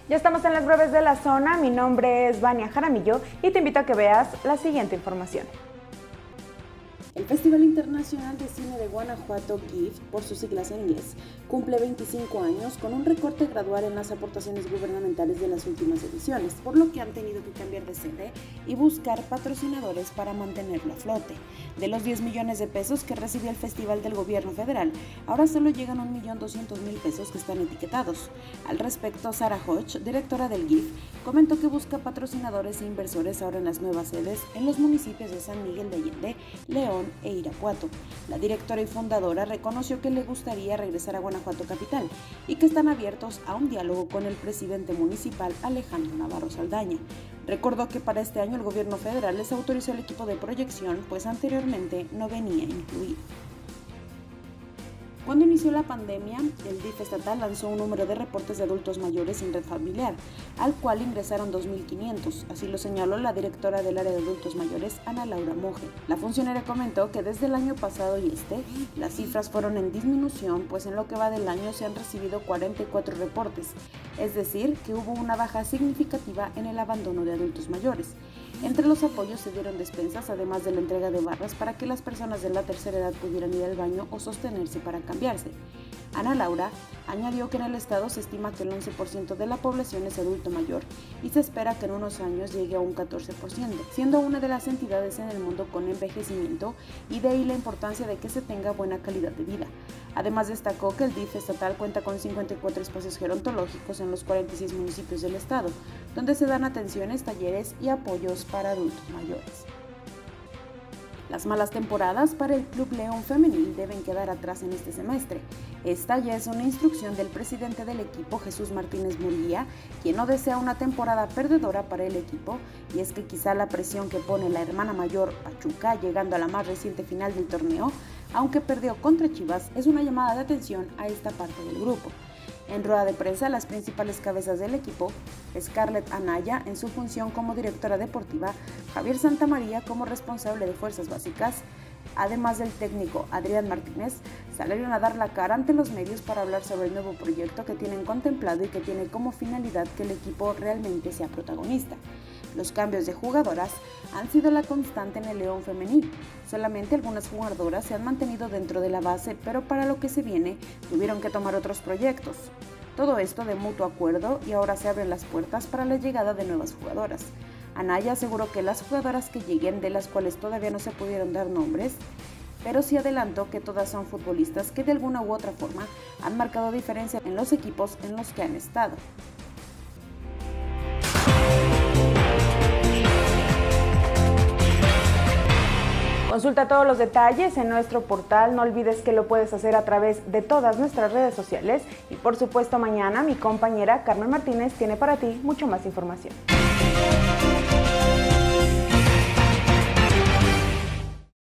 Ya estamos en las breves de la zona, mi nombre es Vania Jaramillo y te invito a que veas la siguiente información. El Festival Internacional de Cine de Guanajuato, GIFT, por sus siglas en inglés, cumple 25 años con un recorte gradual en las aportaciones gubernamentales de las últimas ediciones, por lo que han tenido que cambiar de sede y buscar patrocinadores para mantenerlo a flote. De los 10 millones de pesos que recibió el festival del gobierno federal, ahora solo llegan 1.200.000 pesos que están etiquetados. Al respecto, Sara Hodge, directora del GIFT, comentó que busca patrocinadores e inversores ahora en las nuevas sedes en los municipios de San Miguel de Allende, León e Irapuato. La directora y fundadora reconoció que le gustaría regresar a Guanajuato capital y que están abiertos a un diálogo con el presidente municipal Alejandro Navarro Saldaña. Recordó que para este año el gobierno federal les autorizó el equipo de proyección, pues anteriormente no venía incluido. Cuando inició la pandemia, el DIF estatal lanzó un número de reportes de adultos mayores sin red familiar, al cual ingresaron 2.500, así lo señaló la directora del área de adultos mayores, Ana Laura Moje. La funcionaria comentó que desde el año pasado y las cifras fueron en disminución, pues en lo que va del año se han recibido 44 reportes, es decir, que hubo una baja significativa en el abandono de adultos mayores. Entre los apoyos se dieron despensas, además de la entrega de barras para que las personas de la tercera edad pudieran ir al baño o sostenerse para cambiarse. Ana Laura añadió que en el estado se estima que el 11% de la población es adulto mayor y se espera que en unos años llegue a un 14%, siendo una de las entidades en el mundo con envejecimiento y de ahí la importancia de que se tenga buena calidad de vida. Además destacó que el DIF estatal cuenta con 54 espacios gerontológicos en los 46 municipios del estado, donde se dan atenciones, talleres y apoyos para adultos mayores. Las malas temporadas para el Club León Femenil deben quedar atrás en este semestre. Esta ya es una instrucción del presidente del equipo, Jesús Martínez Murguía, quien no desea una temporada perdedora para el equipo, y es que quizá la presión que pone la hermana mayor Pachuca, llegando a la más reciente final del torneo, aunque perdió contra Chivas, es una llamada de atención a esta parte del grupo. En rueda de prensa, las principales cabezas del equipo, Scarlett Anaya en su función como directora deportiva, Javier Santamaría como responsable de fuerzas básicas, además del técnico Adrián Martínez, salieron a dar la cara ante los medios para hablar sobre el nuevo proyecto que tienen contemplado y que tiene como finalidad que el equipo realmente sea protagonista. Los cambios de jugadoras han sido la constante en el León femenil. Solamente algunas jugadoras se han mantenido dentro de la base, pero para lo que se viene tuvieron que tomar otros proyectos. Todo esto de mutuo acuerdo y ahora se abren las puertas para la llegada de nuevas jugadoras. Anaya aseguró que las jugadoras que lleguen, de las cuales todavía no se pudieron dar nombres, pero sí adelantó que todas son futbolistas que de alguna u otra forma han marcado diferencia en los equipos en los que han estado. Consulta todos los detalles en nuestro portal, no olvides que lo puedes hacer a través de todas nuestras redes sociales y por supuesto mañana mi compañera Carmen Martínez tiene para ti mucho más información.